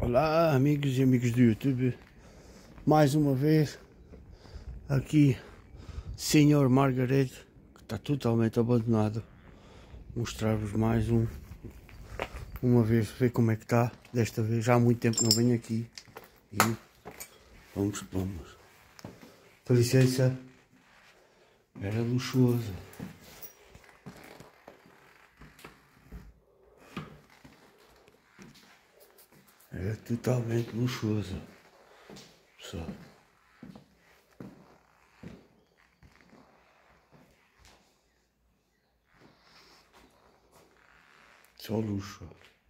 Olá, amigos e amigos do YouTube, mais uma vez aqui Senhor Margaret, que está totalmente abandonado. Mostrar-vos mais uma vez, ver como é que está. Desta vez já há muito tempo não venho aqui e vamos. Com licença, era luxuoso. Era totalmente luxuoso, pessoal. Só luxo.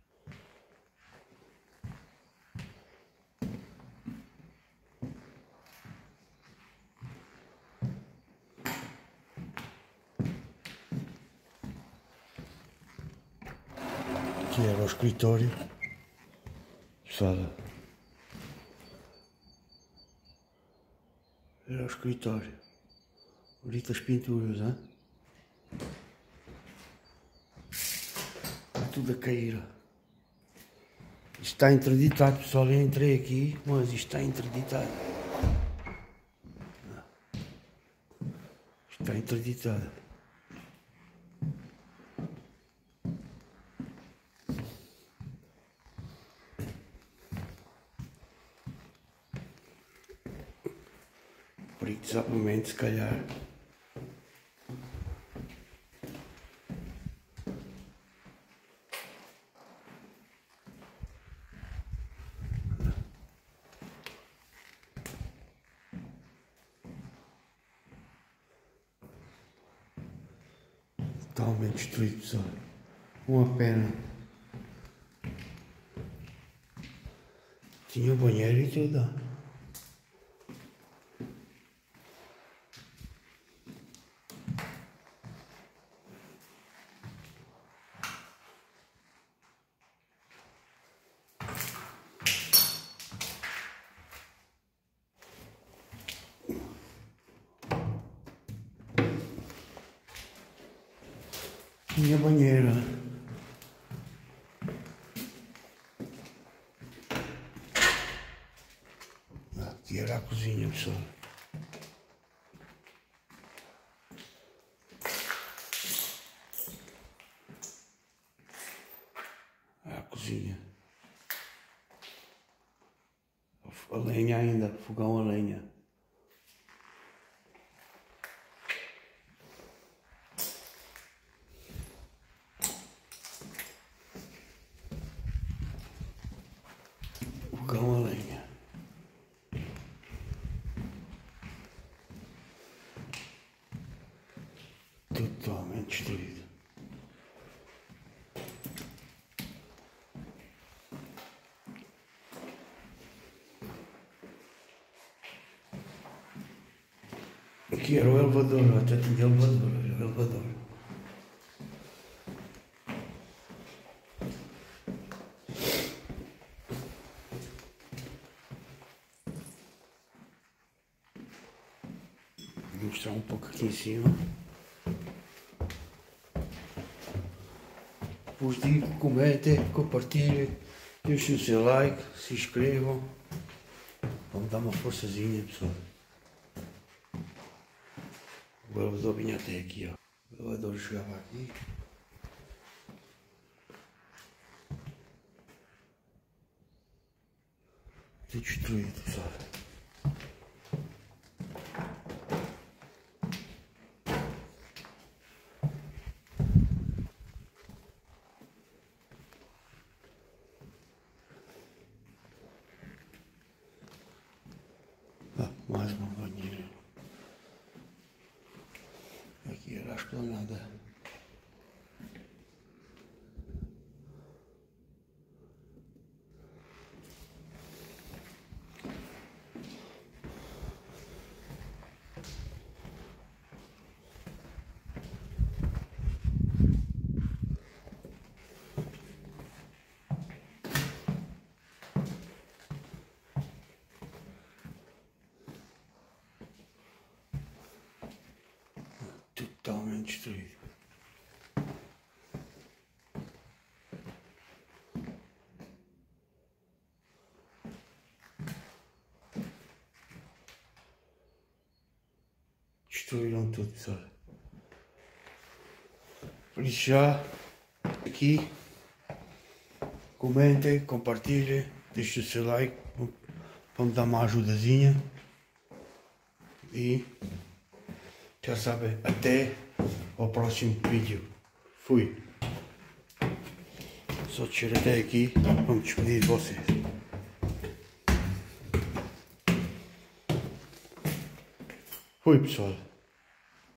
Aqui era o escritório, pessoal. Era o escritório. Bonita as pinturas, hein? Está tudo a cair. Isto está interditado, pessoal. Eu entrei aqui, mas isto está interditado. Isto está interditado. Por isso, exatamente, se calhar. Totalmente destruído, pessoal. Uma pena. Tinha banheiro e tudo. Tinha banheiro. Aqui era a cozinha, pessoal. A cozinha. A lenha ainda, fogão a lenha. Fogão a lenha. Totalmente destruído. Aqui era o elevador, até tinha elevador, olha o elevador. Vou mostrar um pouco aqui em cima. Vos digo, comentem, compartilhem, deixem o seu like, se inscrevam. Vamos dar uma forçazinha, pessoal. O elevador vinha até aqui, ó. O elevador chegava aqui. Tudo destruído, pessoal. Mais uma banheira. Aqui era a esplanada. Totalmente destruído. destruíram tudo, pessoal. Por isso já, aqui, comentem, compartilhem, deixem o seu like para me dar uma ajudazinha. E já sabem, até ao próximo vídeo. Fui. Só descer até aqui para me despedir de vocês. Fui, pessoal.